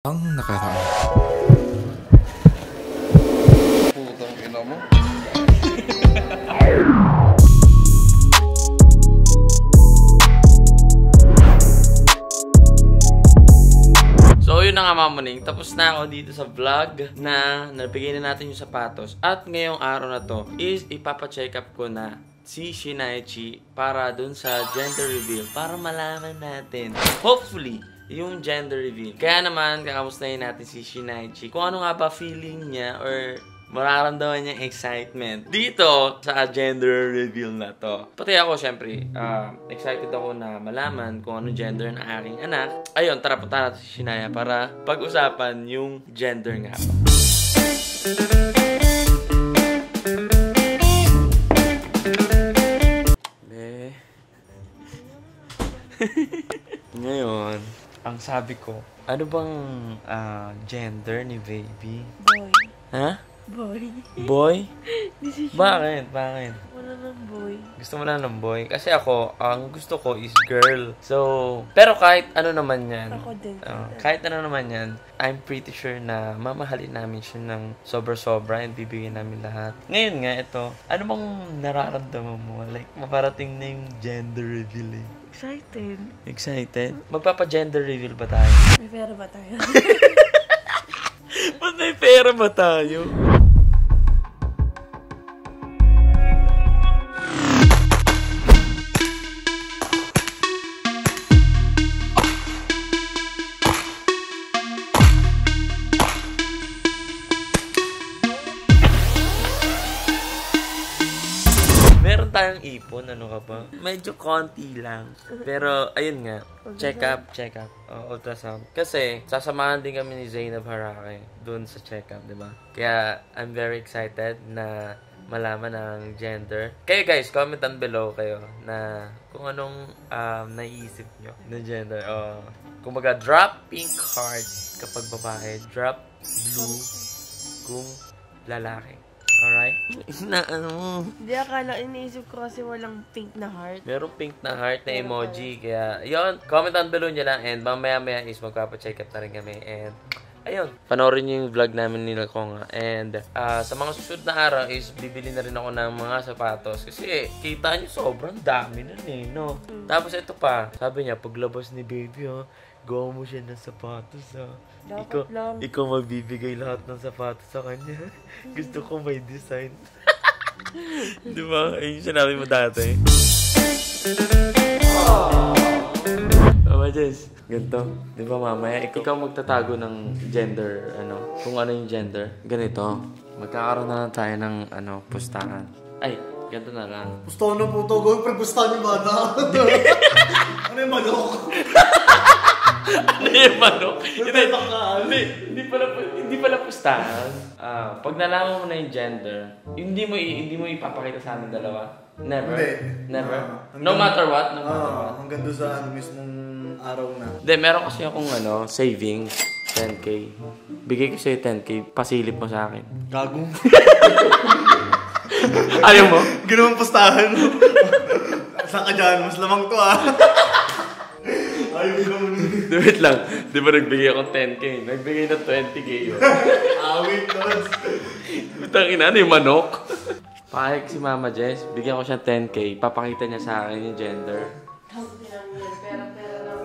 Ang nakaraan. Putang ina mo. So yun na nga mamuning, tapos na ako dito sa vlog na nabigay na natin yung sapatos. At ngayong araw na to is ipapacheck up ko na si Shinaichi para dun sa gender reveal. Para malaman natin, hopefully, yung gender reveal. Kaya naman, kakamustahin natin si Shinaichi kung ano nga ba feeling niya or mararamdaman niya excitement dito sa gender reveal na to. Pati ako, syempre, excited ako na malaman kung ano gender ng aking anak. Ayun, tara punta natin si Shinaya para pag-usapan yung gender nga ba. Ngayon, ang sabi ko, ano bang gender ni baby? Boy. Ha? Boy. Boy? Decision. Bakit? Bakit? Wala ng boy. Gusto mo na ng boy? Kasi ako, ang gusto ko is girl. So, pero kahit ano naman yan. Ako din. Kahit ano naman yan, I'm pretty sure na mamahalin namin siya ng sobra-sobra and bibigyan namin lahat. Ngayon nga, ito, ano bang nararamdaman mo? Like, maparating na yung gender reveal eh. Excited. Excited? Magpapa-gender reveal ba tayo? May pera ba tayo? Ba't may pera ba tayo? Meron tayong ipon, ano ka ba? Medyo konti lang. Pero, ayun nga. Check up. Ultrasound. Kasi, sasamahan din kami ni Zainab Harake dun sa check up, di ba? Kaya, I'm very excited na malaman ang gender. Kayo guys, comment down below kayo na kung anong naiisip nyo na gender. Kumbaga, drop pink heart kapag babae. Drop blue kung lalaki. Alright? Na ano? Hindi, akala iniisip ko kasi walang pink na heart. Merong pink na heart na emoji. Kaya, yun. Comment down below nyo lang. And mamaya-maya is magpapacheck up na rin kami. And, ayun. Panoorin nyo yung vlog namin nila ko nga. And, sa mga susunod na araw is bibili na rin ako ng mga sapatos. Kasi, kita nyo sobrang dami na eh, no? Tapos, ito pa. Sabi niya, paglabas ni baby, gawa mo siya ng sapatos, Dapat lang. Ikaw magbibigay lahat ng sapatos sa kanya. Gusto ko may design. Di ba? Ayun yung sinabi mo dati. Mama Jess, ganito. Di ba mamaya, ikaw magtatago ng gender, kung ano yung gender. Ganito. Magkakaroon na lang tayo ng, pustahan. Ay, ganito na lang. Pustahan na po ito. Gawin pre-pustahan yung bata. Ano yung manok? Ano yung manok? Hindi pala pustahan. Pag nalaman mo na yung gender, hindi mo ipapakita sa amin dalawa. Never? Hindi. Never? No matter what? Hanggang doon sa mismong araw na. Hindi, meron kasi akong savings. 10K. Bigay ko sa'yo 10K. Pasilip mo sa akin. Gagong. Ayaw mo? Ganun pustahan. Saan ka dyan? Mas lamang to Ayaw ko naman. Wait lang. Di ba nagbigay akong 10K? Nagbigay na 20K yun. Wait, Lods. Butang ina, ano yung manok? Pakik si Mama Jess. Bigyan ko siya 10K. Papakita niya sa akin yung gender. Pera lang.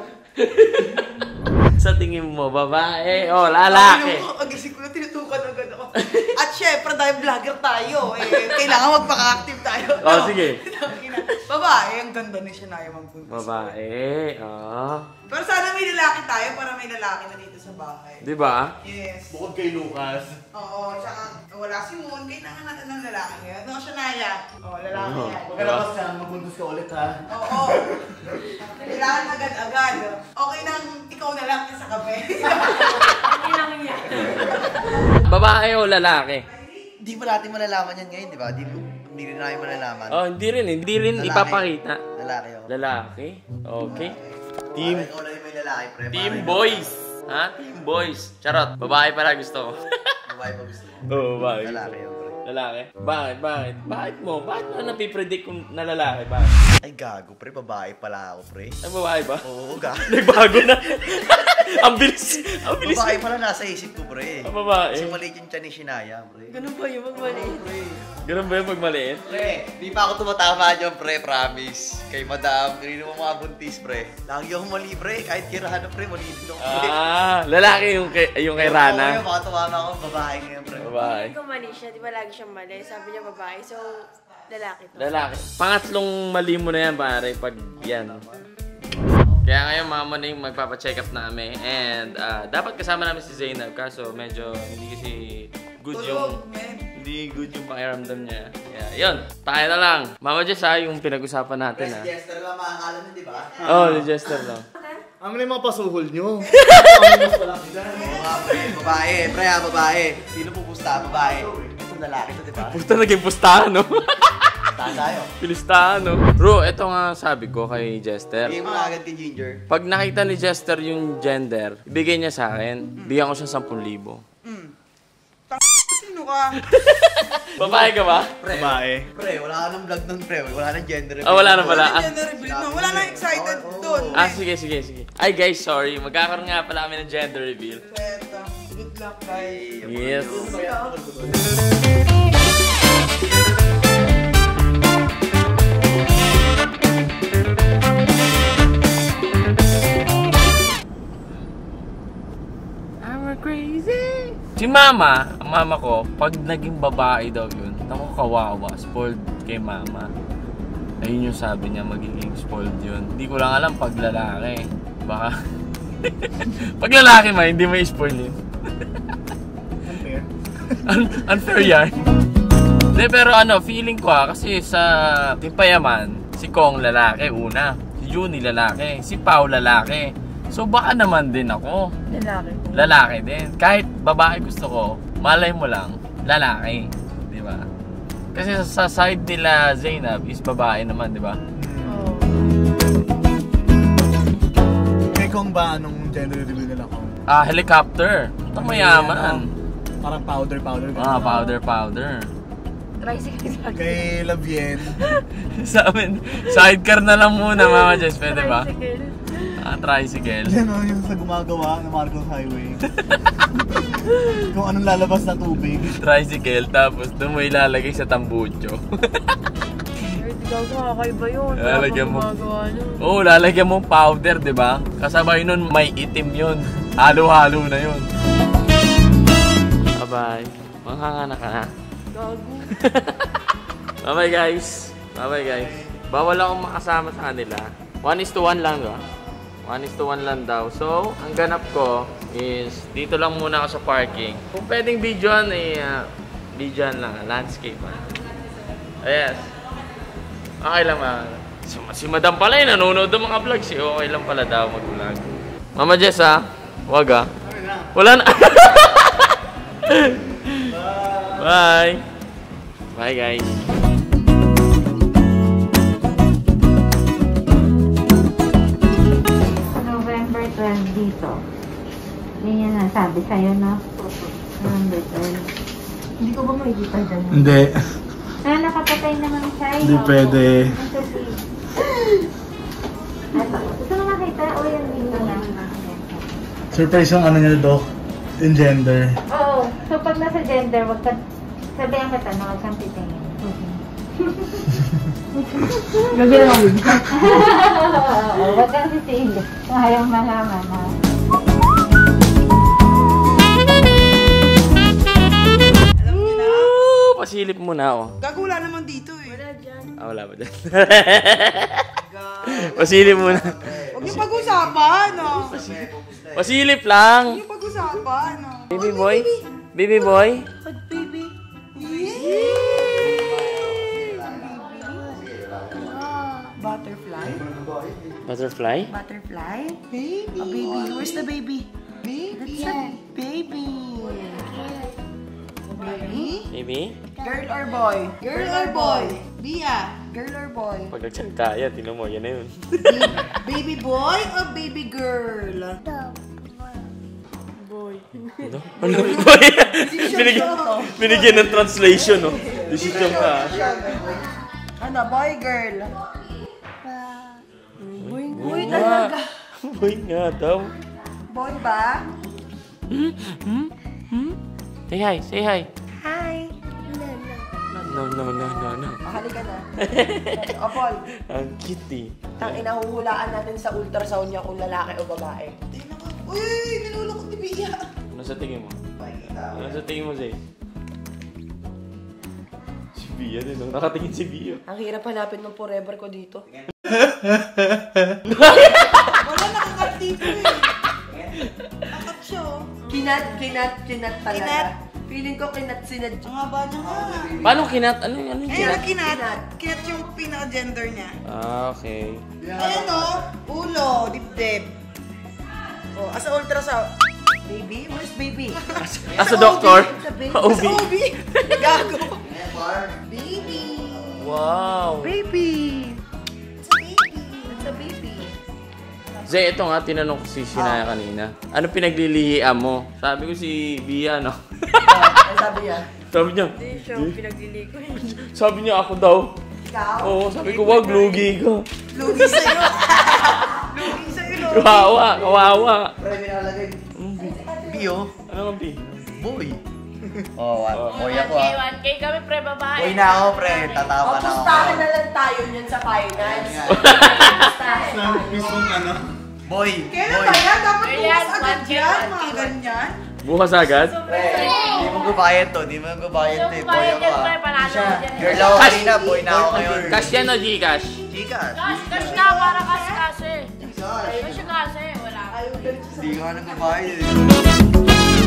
Sa tingin mo, babae o lalaki? Agising ko na, tinutukan agad ako. At syempre, dahil vlogger tayo, kailangan magpaka-active tayo. Sige. Babae, ang ganda ni Shinaya magpunta. Babae, Pero sana may lalaki tayo para may lalaki na dito sa bahay. Di ba? Yes. Bukod kay Lucas. Oo, tsaka wala si Moon, kailangan natin ng lalaki ngayon. No, Shinaya. Oo, lalaki yan. Pagkalapas ka, magbuntos ka ulit ha. Oo. Kailangan agad-agad. Okay nang ikaw na lang sa kape. Kailangan yan. Babae o lalaki? Hindi pa natin malalaman yan ngayon, di ba? Hindi rin namin malalaman. Hindi rin Lalaki. ipapakita. Lalaki, oh. Lalaki? Okay. Team Ikaw lang yung may lalaki, pre. Team Parang- boys. Ha? Team boys. Charot. Babae pala gusto ko. Babae pa gusto mo. Oo, babae. Lalaki yun, pre. Lalaki? Bakit mo napipredict kung na lalaki? Bakit? Ay, gago, pre. Babae pala ako, pre. Ay, babae ba? Oo, gago. Nagbago na. Ang bilis. Babae pala nasa isip ko, pre. Ang babae. Kasi maliit yung tiyan ni Shinaya, pre. Ganun ba yung magmaliit? Ganun ba yung pag maliit? Pre, di pa ako tumatama dyan, pre. Promise. Kay madam, kanino mo mga buntis, pre. Lagi akong mali, pre. Kahit kirahan na, pre. Mali din ako, pre. Lalaki yung kay Rana. Oo, baka tumama ako. Babae ngayon, pre. Babae. Kung mali siya, di ba lagi siyang mali? Sabi niya babae, so lalaki to. Lalaki. Pangatlong mali mo na yan, pare, pag yan. Kaya ngayon, mga Moning, magpapacheck up namin. And dapat kasama namin si Zainab, kaso medyo hindi kasi good hindi good yung pakiramdam niya. Kaya yun, tayo na lang. Mama Jess, yung pinag-usapan natin, ha? Jester lang makakala na, di ba? Oo, ni Jester lang. Ano na yung mga pasuhol nyo? Babae, pre, babae. Sino pupusta? Babae. Itong lalaki to, di ba? Pusta naging pustahan, no? Tahan tayo. Pilistahan, no? Bro, ito nga sabi ko kay Jester. Bigay mo na agad kay Ginger. Pag nakita ni Jester yung gender, ibigay niya sa akin. Bigyan ko siya 10,000. Sino ka? Babae ka ba? Pre, Babae. Pre, wala ka ng vlog nun, pre. Wala nang gender. Wala na pala. Wala na reveal mo. Wala na excited doon. Sige. Ay guys, sorry. Magkakaroon nga pala kami ng gender reveal. Eto. Good luck, guys. Yes. I'm crazy. Si mama, ang mama ko, pag naging babae daw yun, naku kawawa, spoiled kay mama. Ayun yung sabi niya, magiging spoiled yun. Hindi ko lang alam pag lalaki. Baka, pag lalaki man, hindi may spoil yun. Unfair. Unfair yan. Hindi, pero feeling ko kasi sa Timpayaman, si Kong lalaki una, si Juni lalaki, si Pao lalaki. So baka naman din ako. Lalaki din. Kahit babae gusto ko, malay mo lang, lalaki. Di ba? Kasi sa side nila Zainab is babae naman, di ba? Kay Kong ba anong gender reveal nila Kong? Helicopter. Ito mayaman. Parang powder. Powder. Tricycle sa akin. Kay Lavien. Sa amin, sidecar na lang muna, Mama Jess. Pwede ba? Tricycle. Tricycle. Yan o, yung sa gumagawa ng Marcos Highway. Kung anong lalabas na tubig. Tricycle, tapos doon mo ilalagay sa tambucho. Kakaiba yun. Lalagyan mo. Gumagawa nun. Oo, lalagyan mo powder, di ba? Kasabay nun, may itim yun. Halo-halo na yun. Bye-bye. Manghangana ka na. Gago. Bye-bye, guys. Bawal akong makasama sa kanila. 1:1 lang, ba? 1:1 lang daw. So, ang ganap ko is dito lang muna ako sa parking. Kung pwedeng videoan, videoan lang. Landscape. Yes. Okay lang, si Madam pala nanonood ng mga vlogs. Okay lang pala daw mag-vlog. Mama Jess, wag wala na. Bye. Bye, guys. November 12 dito. Yun yung nasabi sa'yo, no? November 12. Hindi ko ba makikita dyan? Hindi. Nakapatay naman siya. Hindi pwede. Gusto mo makita? O yan dito na. Surprise yung ano niya, Doc. In gender. Oo. So pag nasa gender, wag ka sabihan kita na wag kang titingin. Gagawin ako. Oo, wag kang titingin. Kung ayaw malaman, ha? Alam niyo na? Pasilip muna ako. Gago, wala naman dito eh. Wala dyan. Wala ba dyan? Pasilip muna. Huwag niyo pag-usapan, no? Pasilip lang. Huwag niyo pag-usapan, no? Baby boy? Baby boy? What, baby? Butterfly? Butterfly? Butterfly? Baby. A baby. Where's the baby? Baby. That's a baby. Baby? Baby? Girl or boy? Girl or boy? Bia, girl or boy? Pag nagsalita yan, tingnan mo, yan na yun. Baby boy or baby girl? Boy. boy. Ano? Ano? Binigyan ng translation, no? Decision ka. Ano, boy, girl? Boy, Boy talaga. Boy nga daw. Boy ba? Say hi, say hi. Hi. No. Halika na. O, boy. Ang cute eh. Tangina, huhulaan natin sa ultrasound niya kung lalaki o babae. Uy, nilulukot ni Bia. Ano sa tingin mo? Ano sa tingin mo, Zay? Si Bia din, no? Nakatingin si Bia. Ang hirap hanapin ng forever ko dito. Wala nakakat dito eh. Nakat siya oh. Kinat talaga. Kinat? Feeling ko sinad. Ang haba niya nga. Paano kinat? Ano yung Ayan, kinat? kinat. Kinat yung pinaka-gender niya. Ah, okay. Ayan o, ulo, dibdib. O, as a ultrasound. Baby? Where's baby? As a doctor? Sa baby. OB. OB. Gago. Baby. Wow. Baby! It's a baby. It's a baby. Zay, ito nga, tinanong ko si Shinaya kanina. Ano pinaglilihian mo? Sabi ko si Bia, no? Ano sabi niya? Sabi niya, Hindi siya pinaglili ko eh. sabi niya ako daw. Ikaw? Oo, sabi ko, wag, lugi ka. Lugi sa'yo. Lugi sa'yo, lugi. Kawawa. Pre, minalagay. Bio? Ano nga, Bi? Boy. Oh, boy ako ah. 1K kami pre babae. Boy na ako, pre. Tatawa na ako. Pustahan na lang tayo niyan sa finals. Pustahan Sa tayo. mismong ano. Boy. Kailan Boy. ba yan? Dapat Ayan, bukas agad 1K, yan. 1K. Mga ganyan. Bukas agad? Pre, di mo gubayad to. Di mo gubayad to. Yung Boy bayad ako yan pre, ah. panalo ko dyan. Girl ako kanina, boy na ako ngayon. Cash yan o Gcash? Gikas. Cash na, para cash eh. Cash kasi, wala. Di ko nga nagbabayad eh.